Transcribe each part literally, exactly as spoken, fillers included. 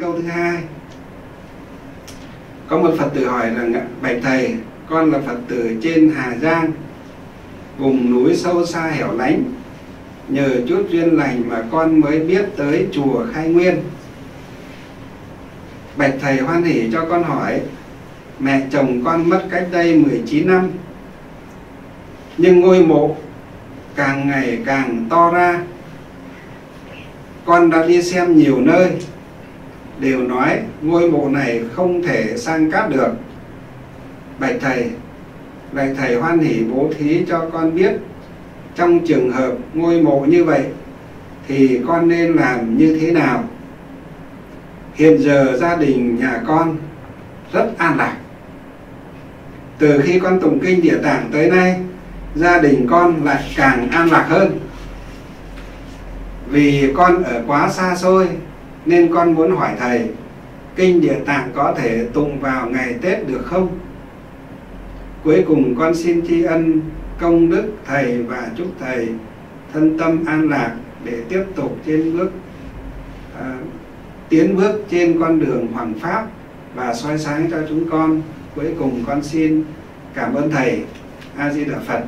câu thứ hai. Có một Phật tử hỏi rằng: bạch thầy, con là Phật tử trên Hà Giang, vùng núi sâu xa hẻo lánh, nhờ chút duyên lành mà con mới biết tới chùa Khai Nguyên. Bạch thầy hoan hỉ cho con hỏi, mẹ chồng con mất cách đây mười chín năm, nhưng ngôi mộ càng ngày càng to ra. Con đã đi xem nhiều nơi, đều nói ngôi mộ này không thể sang cát được. Bạch thầy, bạch thầy hoan hỉ bố thí cho con biết, trong trường hợp ngôi mộ như vậy thì con nên làm như thế nào? Hiện giờ gia đình nhà con rất an lạc. Từ khi con tụng kinh Địa Tạng tới nay, gia đình con lại càng an lạc hơn. Vì con ở quá xa xôi nên con muốn hỏi thầy, kinh Địa Tạng có thể tụng vào ngày Tết được không? Cuối cùng con xin tri ân công đức thầy và chúc thầy thân tâm an lạc để tiếp tục trên bước à, tiến bước trên con đường hoằng pháp và soi sáng cho chúng con. Cuối cùng con xin cảm ơn thầy. A Di Đà Phật.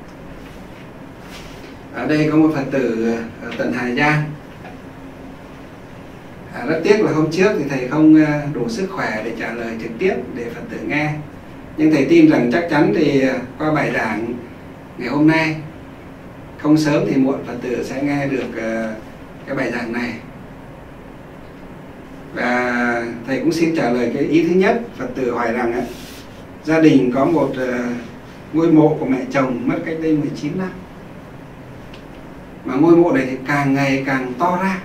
Ở đây có một Phật tử ở tận Hà Giang. À, rất tiếc là hôm trước thì thầy không đủ sức khỏe để trả lời trực tiếp để Phật tử nghe, nhưng thầy tin rằng chắc chắn thì qua bài giảng ngày hôm nay, không sớm thì muộn, Phật tử sẽ nghe được cái bài giảng này. Và thầy cũng xin trả lời cái ý thứ nhất. Phật tử hỏi rằng á, gia đình có một uh, ngôi mộ của mẹ chồng mất cách đây mười chín năm, mà ngôi mộ này thì càng ngày càng to ra.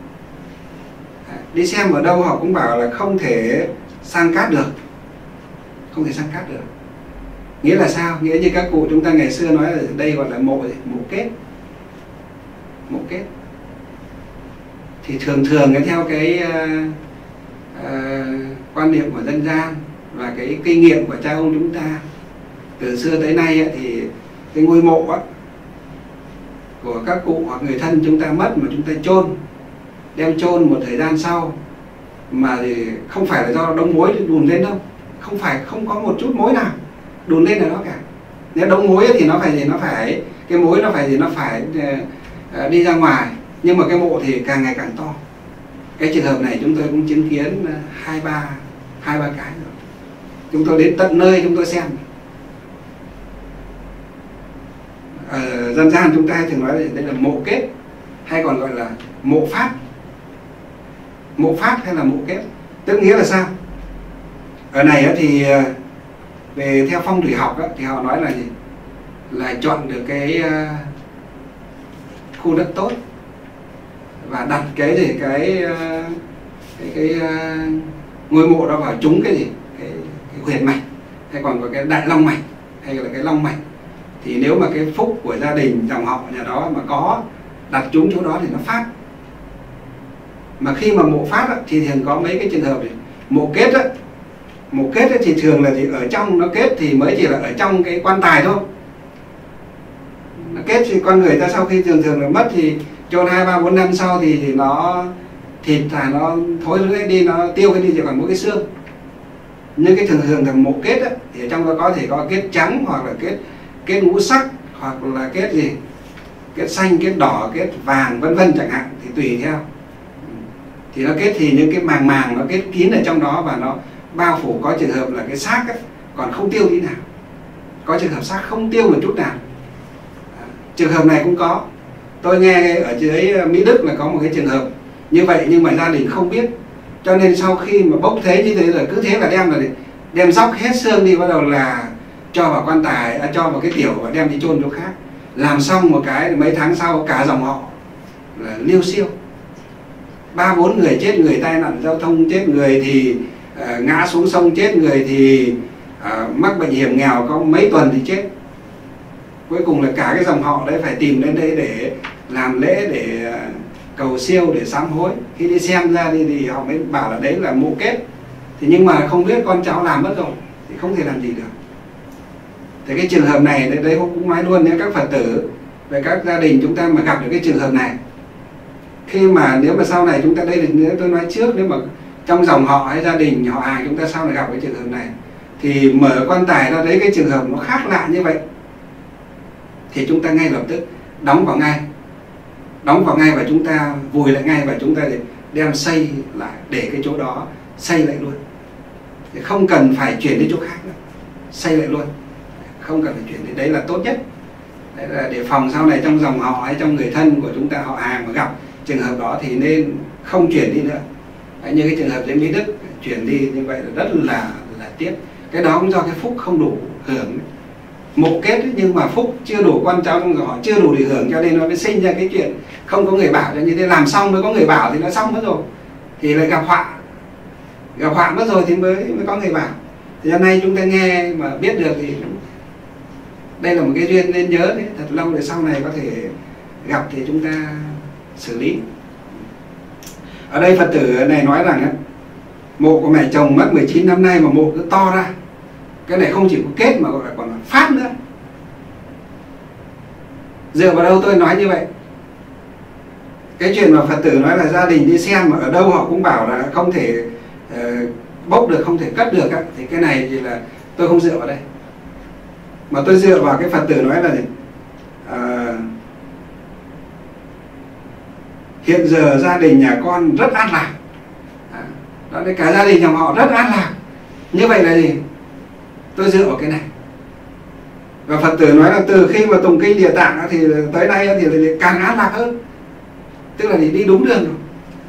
Đi xem ở đâu họ cũng bảo là không thể san cát được, không thể san cát được. Nghĩa là sao? Nghĩa như các cụ chúng ta ngày xưa nói là đây gọi là mộ mộ kết, mộ kết. Thì thường thường theo cái uh, uh, quan niệm của dân gian và cái kinh nghiệm của cha ông chúng ta từ xưa tới nay ấy, thì cái ngôi mộ ấy, của các cụ hoặc người thân chúng ta mất mà chúng ta chôn, đem chôn một thời gian sau, mà thì không phải là do đống muối đùn lên đâu, không phải, không có một chút muối nào đùn lên là nó cả. Nếu đống muối thì nó phải gì, nó phải cái muối nó phải gì, nó phải uh, đi ra ngoài, nhưng mà cái mộ thì càng ngày càng to. Cái trường hợp này chúng tôi cũng chứng kiến hai ba hai ba cái rồi. Chúng tôi đến tận nơi chúng tôi xem. Ở dân gian chúng ta thường nói là đây là mộ kết, hay còn gọi là mộ phát. Mộ phát hay là mộ kết, tức nghĩa là sao? Ở này thì về theo phong thủy học thì họ nói là gì? Là chọn được cái khu đất tốt và đặt cái gì cái cái, cái, cái ngôi mộ đó vào trúng cái gì cái, cái huyệt mạch, hay còn có cái đại long mạch, hay là cái long mạch. Thì nếu mà cái phúc của gia đình dòng họ nhà đó mà có đặt trúng chỗ đó thì nó phát. Mà khi mà mộ phát á, thì thường có mấy cái trường hợp này. Mộ kết á, mộ kết ấy, thì thường là thì ở trong nó kết thì mới chỉ là ở trong cái quan tài thôi. Nó kết thì con người ta sau khi thường thường là mất thì chôn hai ba bốn năm sau thì thì nó thịt là nó thối rữa đi, nó tiêu cái đi chỉ còn mỗi cái xương. Nhưng cái thường thường là mộ kết á, thì ở trong đó có thể có kết trắng, hoặc là kết kết ngũ sắc, hoặc là kết gì, kết xanh, kết đỏ, kết vàng vân vân chẳng hạn, thì tùy theo. Thì nó kết thì những cái màng màng nó kết kín ở trong đó và nó bao phủ. Có trường hợp là cái xác ấy, còn không tiêu tí nào, có trường hợp xác không tiêu một chút nào. Trường hợp này cũng có. Tôi nghe ở dưới Mỹ Đức là có một cái trường hợp như vậy, nhưng mà gia đình không biết, cho nên sau khi mà bốc thế như thế rồi cứ thế là đem là đem dóc hết xương đi, bắt đầu là cho vào quan tài, à, cho vào cái tiểu và đem đi chôn chỗ khác. Làm xong một cái mấy tháng sau cả dòng họ là liêu xiêu, ba bốn người chết, người tai nạn giao thông chết, người thì uh, ngã xuống sông chết, người thì uh, mắc bệnh hiểm nghèo có mấy tuần thì chết. Cuối cùng là cả cái dòng họ đấy phải tìm đến đây để làm lễ, để uh, cầu siêu, để sám hối. Khi đi xem ra đi thì họ mới bảo là đấy là mộ kết. Thì nhưng mà không biết con cháu làm mất rồi thì không thể làm gì được. Thì cái trường hợp này đấy, đấy cũng nói luôn nhé các Phật tử, về các gia đình chúng ta mà gặp được cái trường hợp này, khi mà nếu mà sau này chúng ta đây, nếu tôi nói trước, nếu mà trong dòng họ hay gia đình họ hàng chúng ta sau này gặp cái trường hợp này, thì mở quan tài ra đấy cái trường hợp nó khác lạ như vậy, thì chúng ta ngay lập tức đóng vào ngay, đóng vào ngay và chúng ta vùi lại ngay, và chúng ta đem xây lại để cái chỗ đó xây lại luôn, thì không cần phải chuyển đi chỗ khác nữa, xây lại luôn, không cần phải chuyển đi, đấy là tốt nhất. Đấy là để phòng sau này trong dòng họ hay trong người thân của chúng ta, họ hàng mà gặp trường hợp đó thì nên không chuyển đi nữa. Đấy, như cái trường hợp Diễm Mỹ Đức chuyển đi như vậy là rất là là tiếc. Cái đó cũng do cái phúc không đủ hưởng, mộ kết ấy, nhưng mà phúc chưa đủ, quan cháu trong họ chưa đủ để hưởng, cho nên nó mới sinh ra cái chuyện không có người bảo cho như thế. Làm xong mới có người bảo thì nó xong mất rồi, thì lại gặp họa, gặp họa mất rồi thì mới mới có người bảo. Thì hôm nay chúng ta nghe mà biết được thì đây là một cái duyên nên nhớ đấy, thật lâu để sau này có thể gặp thì chúng ta xử lý. Ở đây Phật tử này nói rằng ấy, mộ của mẹ chồng mất mười chín năm nay mà mộ cứ to ra, cái này không chỉ có kết mà còn là phát nữa. Dựa vào đâu tôi nói như vậy? Cái chuyện mà Phật tử nói là gia đình đi xem mà ở đâu họ cũng bảo là không thể uh, bốc được, không thể cất được á, thì cái này thì là tôi không dựa vào đây, mà tôi dựa vào cái Phật tử nói là gì? Uh, hiện giờ gia đình nhà con rất an lạc, à, đó là cả gia đình nhà họ rất an lạc. Như vậy là gì? Tôi dựa vào cái này. Và Phật tử nói là từ khi mà tụng kinh Địa Tạng thì tới nay thì càng an lạc hơn, tức là đi đúng đường rồi.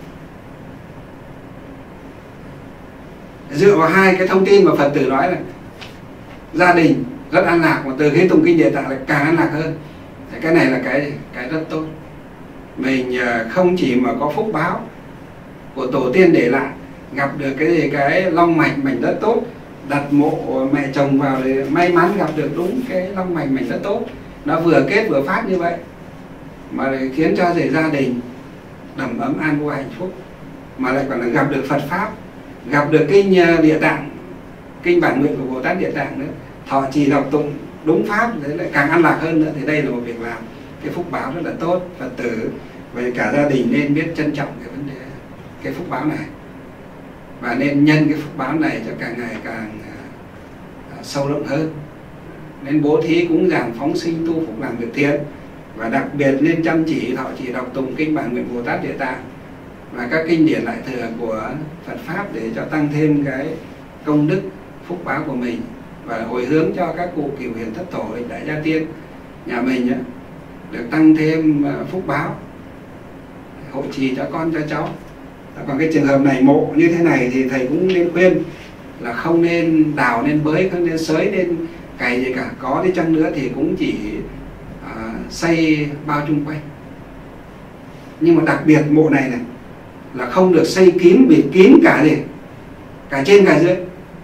Dựa vào hai cái thông tin mà Phật tử nói là gia đình rất an lạc, mà từ khi tụng kinh Địa Tạng lại càng an lạc hơn. Cái này là cái cái rất tốt. Mình không chỉ mà có phúc báo của tổ tiên để lại, gặp được cái gì cái long mạch mảnh đất tốt, đặt mộ mẹ chồng vào để may mắn gặp được đúng cái long mạch mảnh đất tốt, nó vừa kết vừa phát như vậy, mà khiến cho để gia đình đầm ấm an vui hạnh phúc, mà lại còn là gặp được Phật pháp, gặp được kinh Địa Tạng, kinh bản nguyện của Bồ Tát Địa Tạng nữa, thọ trì đọc tụng đúng pháp, đấy lại càng an lạc hơn nữa. Thì đây là một việc làm, cái phúc báo rất là tốt. Phật tử về cả gia đình nên biết trân trọng cái vấn đề, cái phúc báo này, và nên nhân cái phúc báo này cho càng ngày càng uh, sâu rộng hơn. Nên bố thí cúng dường phóng sinh tu phục làm việc thiện, và đặc biệt nên chăm chỉ thọ trì đọc tụng kinh bản nguyện Bồ Tát Địa Tạng và các kinh điển đại thừa của Phật pháp, để cho tăng thêm cái công đức phúc báo của mình, và hồi hướng cho các cụ cửu hiền thất tổ lịch đại gia tiên nhà mình ấy, được tăng thêm phúc báo, hộ trì cho con cho cháu. Còn cái trường hợp này mộ như thế này thì thầy cũng nên khuyên là không nên đào, nên bới, không nên xới, nên cày gì cả. Có đi chăng nữa thì cũng chỉ uh, xây bao chung quanh. Nhưng mà đặc biệt mộ này này là không được xây kín, bịt kín cả gì, cả trên cả dưới.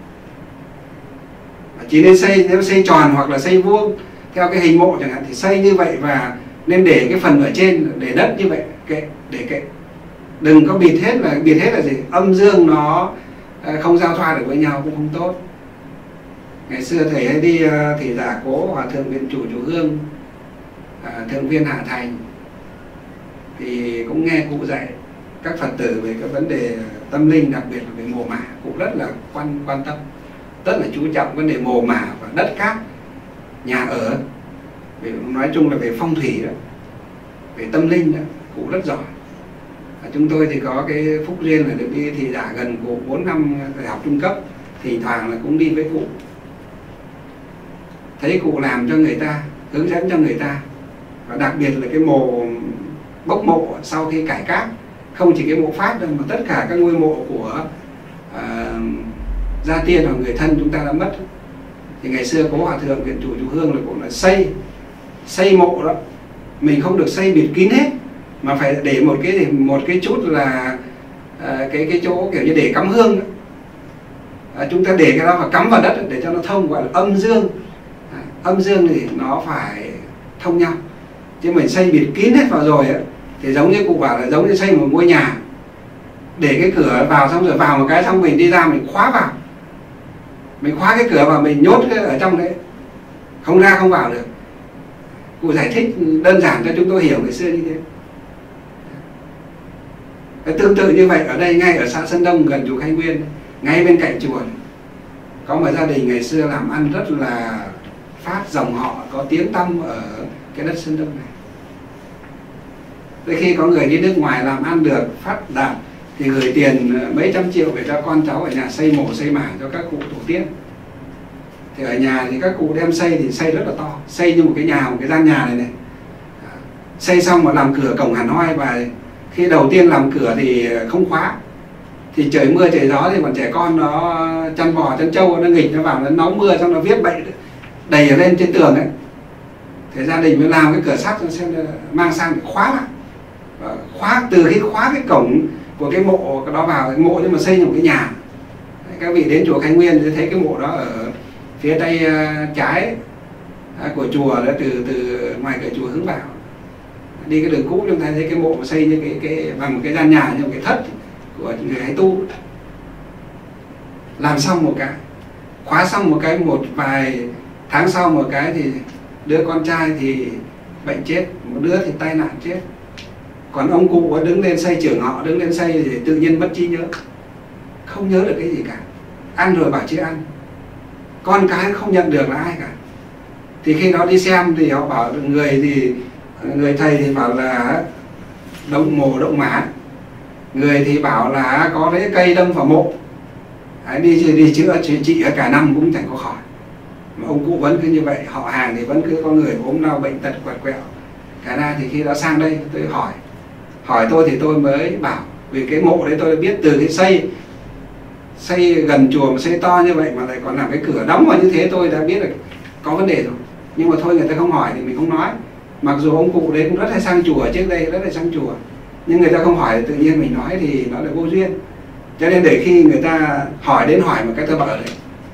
Chỉ nên xây, nếu xây tròn hoặc là xây vuông theo cái hình mộ chẳng hạn thì xây như vậy, và nên để cái phần ở trên để đất như vậy, kệ, để kệ. Đừng có bịt hết. Là bịt hết là gì? Âm dương nó không giao thoa được với nhau cũng không tốt. Ngày xưa thầy hay đi thị giả cố Hòa thượng Viện Chủ Chủ Hương, Thượng viên Hạ Thành, thì cũng nghe cụ dạy các Phật tử về cái vấn đề tâm linh, đặc biệt là về mồ mả. Cụ rất là quan quan tâm, rất là chú trọng vấn đề mồ mả và đất cát, nhà ở, về nói chung là về phong thủy đó, về tâm linh đó, cụ rất giỏi. Và chúng tôi thì có cái phúc duyên là được đi thị giả gần cụ bốn năm đại học trung cấp, thỉnh thoảng là cũng đi với cụ, thấy cụ làm cho người ta, hướng dẫn cho người ta. Và đặc biệt là cái mồ bốc mộ sau khi cải cát, không chỉ cái mộ phát đâu mà tất cả các ngôi mộ của uh, gia tiên hoặc người thân chúng ta đã mất. Thì ngày xưa có Hòa thượng Viện Chủ Chủ Hương là cũng là xây xây mộ đó, mình không được xây bịt kín hết, mà phải để một cái một cái chút là uh, cái cái chỗ kiểu như để cắm hương đó. Uh, chúng ta để cái đó và cắm vào đất để cho nó thông, gọi là âm dương. Uh, âm dương thì nó phải thông nhau, chứ mình xây bịt kín hết vào rồi ấy, thì giống như cụ bảo là giống như xây một ngôi nhà, để cái cửa vào xong rồi vào một cái xong mình đi ra mình khóa vào, mình khóa cái cửa vào, mình nhốt cái ở trong đấy, không ra không vào được. Cụ giải thích đơn giản cho chúng tôi hiểu ngày xưa như thế. Tương tự như vậy ở đây, ngay ở xã Sơn Đông gần chùa Khai Nguyên, ngay bên cạnh chùa này, có một gia đình ngày xưa làm ăn rất là phát, dòng họ có tiếng tăm ở cái đất Sơn Đông này. Tới khi có người đi nước ngoài làm ăn được, phát đạt, thì gửi tiền mấy trăm triệu để cho con cháu ở nhà xây mồ xây mả cho các cụ tổ tiên. Thì ở nhà thì các cụ đem xây thì xây rất là to, xây như một cái nhà, một cái gian nhà này này. Xây xong mà làm cửa cổng hẳn hoi, và khi đầu tiên làm cửa thì không khóa. Thì trời mưa trời gió thì bọn trẻ con nó chăn bò chăn trâu nó nghịch nó vào, nó nóng mưa xong nó viết bậy đầy ở lên trên tường ấy. Thế gia đình mới làm cái cửa sắt xem mang sang để khóa lại. Và khóa, từ khi khóa cái cổng của cái mộ cái đó vào, cái mộ nhưng mà xây một cái nhà. Các vị đến chùa Khai Nguyên thì thấy cái mộ đó ở phía tay trái của chùa đó, từ từ ngoài cửa chùa hướng vào, đi cái đường cũ chúng ta thấy cái mộ xây như cái cái bằng một cái gian nhà, như một cái thất của người hay tu. Làm xong một cái, khóa xong một cái, một vài tháng sau một cái thì đứa con trai thì bệnh chết, một đứa thì tai nạn chết. Còn ông cụ đứng lên xây, trưởng họ đứng lên xây thì tự nhiên mất trí nhớ, không nhớ được cái gì cả. Ăn rồi bảo chưa ăn, con cái không nhận được là ai cả. Thì khi đó đi xem thì họ bảo người thì người thầy thì bảo là động mồ động mã, người thì bảo là có lấy cây đâm vào mộ. Đấy, đi đi chữa trị, trị cả năm cũng chẳng có khỏi. Mà ông cụ vẫn cứ như vậy, họ hàng thì vẫn cứ có người ốm đau bệnh tật quẹt quẹo. Cả ra thì khi đó sang đây tôi hỏi hỏi tôi thì tôi mới bảo, vì cái mộ đấy tôi biết từ cái xây xây gần chùa mà xây to như vậy mà lại còn làm cái cửa đóng vào như thế, tôi đã biết là có vấn đề rồi. Nhưng mà thôi người ta không hỏi thì mình không nói. Mặc dù ông cụ đấy cũng rất hay sang chùa, trước đây rất hay sang chùa, nhưng người ta không hỏi tự nhiên mình nói thì nó là vô duyên. Cho nên để khi người ta hỏi đến hỏi một cái tôi bảo đấy,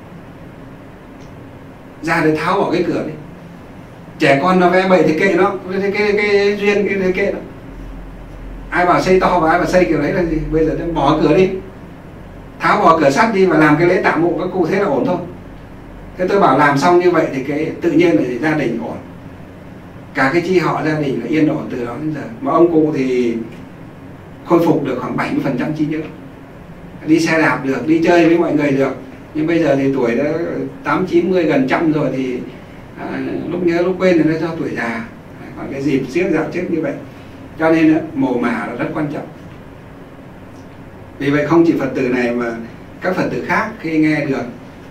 ra để tháo bỏ cái cửa đi. Trẻ con nó vẽ bậy thì kệ nó, cái, cái, cái duyên cái, cái kệ nó. Ai bảo xây to và ai bảo xây kiểu đấy là gì? Bây giờ bỏ cửa đi, tháo bỏ cửa sắt đi và làm cái lễ tạm mộ các cụ, thế là ổn thôi. Thế tôi bảo làm xong như vậy thì cái tự nhiên là gia đình ổn, cả cái chi họ gia đình là yên ổn từ đó đến giờ. Mà ông cụ thì khôi phục được khoảng bảy mươi phần trăm trí nhớ, đi xe đạp được, đi chơi với mọi người được. Nhưng bây giờ thì tuổi đã tám chín mươi gần trăm rồi thì à, lúc nhớ lúc quên thì nó do tuổi già, còn cái dịp siết dạo trước như vậy. Cho nên mồ mả là rất quan trọng. Vì vậy không chỉ Phật tử này mà các Phật tử khác khi nghe được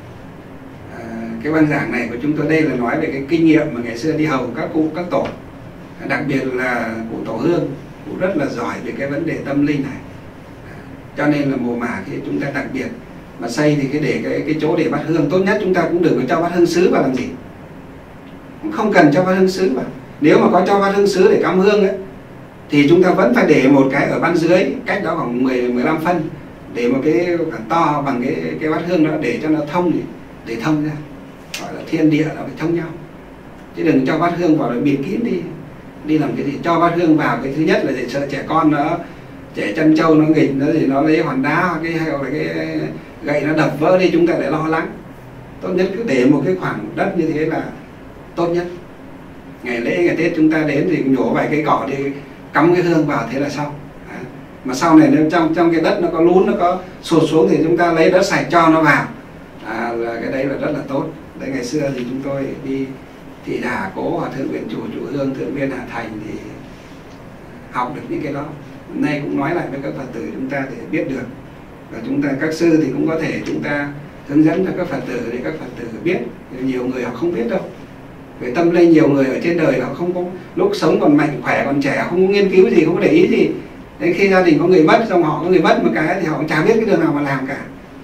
à, cái băng giảng này của chúng tôi, đây là nói về cái kinh nghiệm mà ngày xưa đi hầu các cụ các tổ, đặc biệt là cụ Tổ Hương, cụ rất là giỏi về cái vấn đề tâm linh này. Cho nên là mồ mả khi chúng ta đặc biệt mà xây thì cái để cái cái chỗ để bát hương, tốt nhất chúng ta cũng đừng có cho bát hương sứ vào làm gì, cũng không cần cho bát hương sứ vào. Nếu mà có cho bát hương sứ để cắm hương ấy thì chúng ta vẫn phải để một cái ở ban dưới, cách đó khoảng mười mười lăm phân, để một cái khoảng to bằng cái cái bát hương đó để cho nó thông, để thông ra, gọi là thiên địa nó phải thông nhau. Chứ đừng cho bát hương vào để bịt kín đi. Đi làm cái gì? Cho bát hương vào cái thứ nhất là để sợ trẻ con nó, trẻ chân trâu nó nghịch nó thì nó lấy hòn đá hoặc cái hay là cái gậy nó đập vỡ đi, chúng ta lại lo lắng. Tốt nhất cứ để một cái khoảng đất như thế là tốt nhất. Ngày lễ ngày Tết chúng ta đến thì nhổ vài cây cỏ đi, cắm cái hương vào, thế là xong. À, mà sau này nếu trong trong cái đất nó có lún, nó có sụt xuống thì chúng ta lấy đất sạch cho nó vào. À, là cái đấy là rất là tốt. Đấy, ngày xưa thì chúng tôi đi thị đà cố Hòa Thượng Nguyện Chủ, Chủ Hương, Thượng Viên Hà Thành thì học được những cái đó. Hôm nay cũng nói lại với các Phật tử chúng ta để biết được. Và chúng ta, các sư thì cũng có thể chúng ta hướng dẫn cho các Phật tử để các Phật tử biết. Nhiều người họ không biết đâu. Về tâm linh nhiều người ở trên đời họ không có, lúc sống còn mạnh khỏe còn trẻ không có nghiên cứu gì, không có để ý gì. Đến khi gia đình có người mất, xong họ có người mất một cái thì họ cũng chả biết cái đường nào mà làm cả.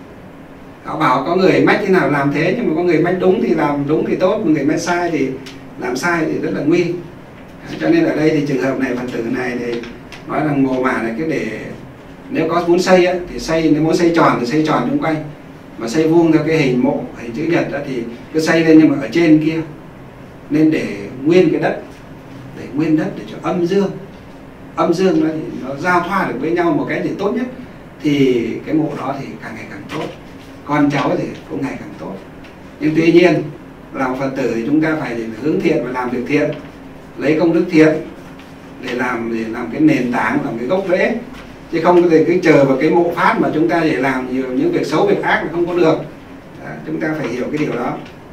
Họ bảo có người mách thế nào làm thế, nhưng mà có người mách đúng thì làm đúng thì tốt, mà người mách sai thì làm sai thì rất là nguy. Cho nên ở đây thì trường hợp này, Phật tử này thì nói rằng mồ mả này cứ để, nếu có muốn xây ấy, thì xây, nếu muốn xây tròn thì xây tròn chung quanh, mà xây vuông theo cái hình mộ, hình chữ nhật đó thì cứ xây lên, nhưng mà ở trên kia nên để nguyên cái đất, để nguyên đất để cho âm dương, âm dương nó, nó giao thoa được với nhau một cái gì tốt nhất, thì cái mộ đó thì càng ngày càng tốt, con cháu thì cũng ngày càng tốt. Nhưng tuy nhiên làm Phật tử thì chúng ta phải hướng thiện và làm việc thiện, lấy công đức thiện để làm để làm cái nền tảng, làm cái gốc rễ chứ không có thể cứ chờ vào cái mộ phát mà chúng ta để làm nhiều những việc xấu việc ác là không có được. Đó, chúng ta phải hiểu cái điều đó.